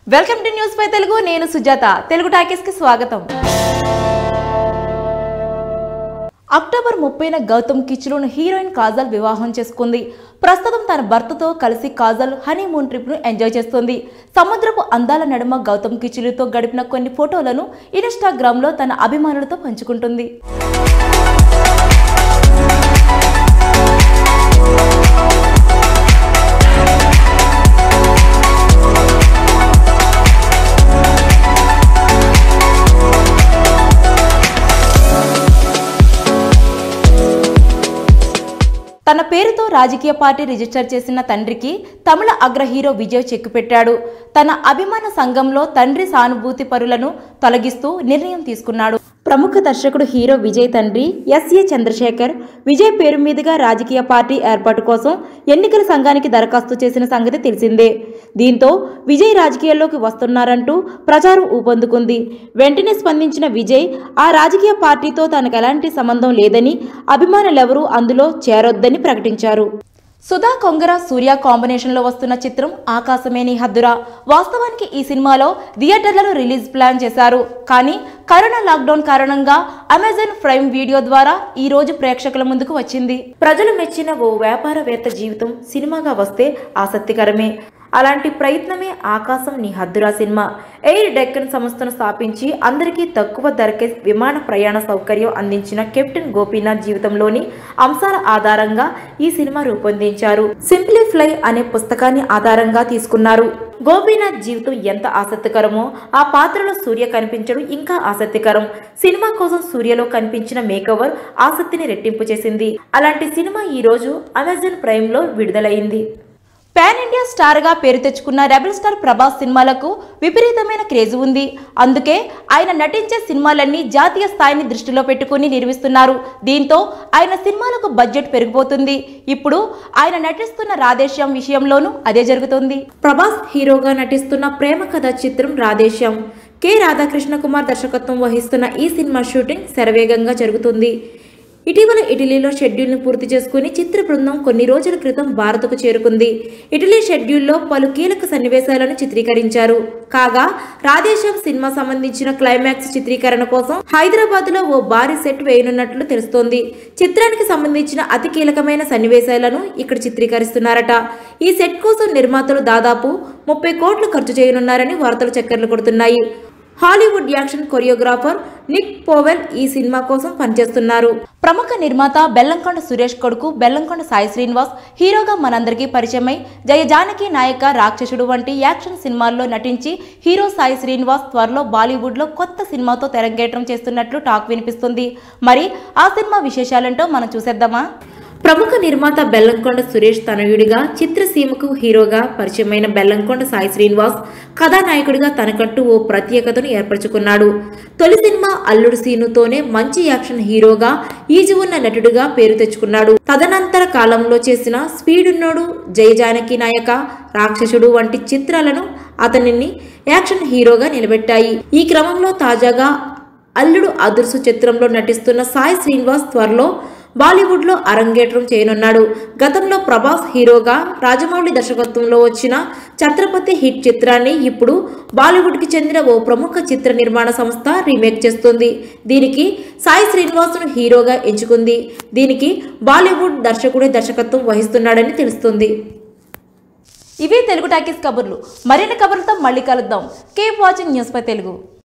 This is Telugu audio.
Welcome to news pie Telugu. నేను సుజాత. తెలుగు టాకీస్ కి స్వాగతం. అక్టోబర్ 30న గౌతమ్ కిచ్లును హీరోయిన్ కాజల్ వివాహం చేసుకుంది. ప్రస్తుతం తన భర్తతో కలిసి కాజల్ హనీమూన్ ట్రిప్ ను ఎంజాయ్ చేస్తుంది. సముద్రపు అందాల నడుమ గౌతమ్ కిచ్లుతో గడిపిన కొన్ని ఫోటోలను ఇన్‌స్టాగ్రామ్ లో తన అభిమానులతో పంచుకుంటుంది. తన పేరుతో రాజకీయ పార్టీ రిజిస్టర్ చేసిన తండ్రికి తమిళ అగ్ర హీరో విజయ్ చెక్ పెట్టాడు. తన అభిమాన సంఘంలో తండ్రి సానుభూతి పరులను తొలగిస్తూ నిర్ణయం తీసుకున్నాడు. ప్రముఖ దర్శకుడు హీరో విజయ్ తండ్రి ఎస్ఏ చంద్రశేఖర్ విజయ్ పేరు మీదుగా రాజకీయ పార్టీ ఏర్పాటు కోసం ఎన్నికల సంఘానికి దరఖాస్తు చేసిన సంగతి తెలిసిందే. దీంతో విజయ్ రాజకీయాల్లోకి వస్తున్నారంటూ ప్రచారం ఊపందుకుంది. వెంటనే స్పందించిన విజయ్ ఆ రాజకీయ పార్టీతో తనకు ఎలాంటి సంబంధం లేదని, అభిమానులెవరూ అందులో చేరొద్దని ప్రకటించారు. సుధా కొంగర సూర్య కాంబినేషన్ లో వస్తున్న చిత్రం ఆకాశమే నీ హద్దురా. వాస్తవానికి ఈ సినిమాలో థియేటర్లలో రిలీజ్ ప్లాన్ చేశారు. కానీ కరోనా లాక్డౌన్ కారణంగా అమెజాన్ ప్రైమ్ వీడియో ద్వారా ఈ రోజు ప్రేక్షకుల ముందుకు వచ్చింది. ప్రజలు మెచ్చిన ఓ వ్యాపారవేత్త జీవితం సినిమాగా వస్తే ఆసక్తికరమే. అలాంటి ప్రయత్నమే ఆకాశం నీ హద్దురా సినిమా. ఎయిర్ డెక్కన్ సంస్థను స్థాపించి అందరికీ తక్కువ ధరకే విమాన ప్రయాణ సౌకర్యం అందించిన కెప్టెన్ గోపీనాథ్ జీవితంలోని అంశాల ఆధారంగా ఈ సినిమా రూపొందించారు. సింప్లిఫై అనే పుస్తకాన్ని ఆధారంగా తీసుకున్నారు. గోపీనాథ్ జీవితం ఎంత ఆసక్తికరమో ఆ పాత్రలో సూర్య కనిపించడం ఇంకా ఆసక్తికరం. సినిమా కోసం సూర్యలో కనిపించిన మేకవర్ ఆసక్తిని రెట్టింపు చేసింది. అలాంటి సినిమా ఈ రోజు అమెజాన్ ప్రైమ్ లో విడుదలైంది. పాన్ ఇండియా స్టార్ గా పేరు తెచ్చుకున్న రెబల్ స్టార్ ప్రభాస్ సినిమాలకు విపరీతమైన క్రేజ్ ఉంది. అందుకే ఆయన నటించే సినిమాలన్నీ జాతీయ స్థాయిని దృష్టిలో పెట్టుకుని నిర్మిస్తున్నారు. దీంతో ఆయన సినిమాలకు బడ్జెట్ పెరిగిపోతుంది. ఇప్పుడు ఆయన నటిస్తున్న రాధేశ్యామ్ విషయంలోనూ అదే జరుగుతుంది. ప్రభాస్ హీరోగా నటిస్తున్న ప్రేమ కథ చిత్రం రాధేశ్యామ్. కె రాధాకృష్ణ కుమార్ దర్శకత్వం వహిస్తున్న ఈ సినిమా షూటింగ్ శరవేగంగా జరుగుతుంది. ఇటీవల ఇటలీలో షెడ్యూల్ను పూర్తి చేసుకుని చిత్ర బృందం కొన్ని రోజుల క్రితం భారత్కు చేరుకుంది. ఇటలీ షెడ్యూల్లో పలు కీలక సన్నివేశాలను చిత్రీకరించారు. కాగా రాధేశ్యామ్ సినిమా సంబంధించిన క్లైమాక్స్ చిత్రీకరణ కోసం హైదరాబాద్లో ఓ భారీ సెట్ వేయనున్నట్లు తెలుస్తోంది. చిత్రానికి సంబంధించిన అతి కీలకమైన సన్నివేశాలను ఇక్కడ చిత్రీకరిస్తున్నారట. ఈ సెట్ కోసం నిర్మాతలు దాదాపు 30 కోట్లు ఖర్చు చేయనున్నారని వార్తలు చక్కర్లు కొడుతున్నాయి. Hollywood action choreographer Nick Powell ఈ సినిమా కోసం పనిచేస్తున్నారు. ప్రముఖ నిర్మాత బెల్లంకొండ సురేష్ కొడుకు బెల్లంకొండ సాయి శ్రీనివాస్ హీరోగా మనందరికీ పరిచయమై జయ జానకి నాయక, రాక్షసుడు వంటి యాక్షన్ సినిమాల్లో నటించి హీరో సాయి శ్రీనివాస్ త్వరలో బాలీవుడ్ లో కొత్త సినిమాతో తెరంగేట్రం చేస్తున్నట్లు టాక్ వినిపిస్తుంది. మరి ఆ సినిమా విశేషాలంటో మనం చూసేద్దామా? ప్రముఖ నిర్మాత బెల్లంకొండ సురేష్ తనయుడిగా చిత్రసీమకు హీరోగా పరిచయమైన బెల్లంకొండ సాయి శ్రీనివాస్ కథానాయకుడిగా తనకంటూ ఓ ప్రత్యేకతను ఏర్పరచుకున్నాడు. తొలి సినిమా అల్లుడు సీనుతోనే మంచి యాక్షన్ హీరోగా ఈజీ ఉన్న నటుడిగా పేరు తెచ్చుకున్నాడు. తదనంతర కాలంలో చేసిన స్పీడున్నోడు, జయ జానకి నాయక, రాక్షసుడు వంటి చిత్రాలను అతనిని యాక్షన్ హీరోగా నిలబెట్టాయి. ఈ క్రమంలో తాజాగా అల్లుడు అదుర్సు చిత్రంలో నటిస్తున్న సాయి శ్రీనివాస్ త్వరలో బాలీవుడ్ లో అరంగేట్రం చేయనున్నాడు. గతంలో ప్రభాస్ హీరోగా రాజమౌళి దర్శకత్వంలో వచ్చిన ఛత్రపతి హిట్ చిత్రాన్ని ఇప్పుడు బాలీవుడ్ కి చెందిన ఓ ప్రముఖ చిత్ర నిర్మాణ సంస్థ రీమేక్ చేస్తుంది. దీనికి సాయి శ్రీనివాస్ ను హీరోగా ఎంచుకుంది. దీనికి బాలీవుడ్ దర్శకుడే దర్శకత్వం వహిస్తున్నాడని తెలుస్తుంది. ఇవే తెలుగు టాకీస్ కబుర్లు. మరిన్ని కబుర్లతో మళ్ళీ కలుద్దాం. Keep watching news pie Telugu.